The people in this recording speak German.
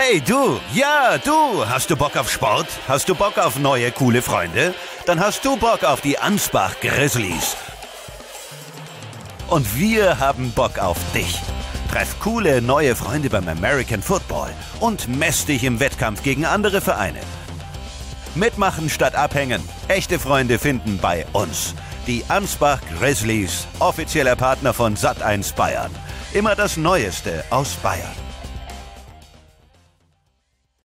Hey du, ja du, hast du Bock auf Sport? Hast du Bock auf neue, coole Freunde? Dann hast du Bock auf die Ansbach Grizzlies. Und wir haben Bock auf dich. Treff coole, neue Freunde beim American Football und mess dich im Wettkampf gegen andere Vereine. Mitmachen statt abhängen. Echte Freunde finden bei uns. Die Ansbach Grizzlies, offizieller Partner von Sat.1 Bayern. Immer das Neueste aus Bayern.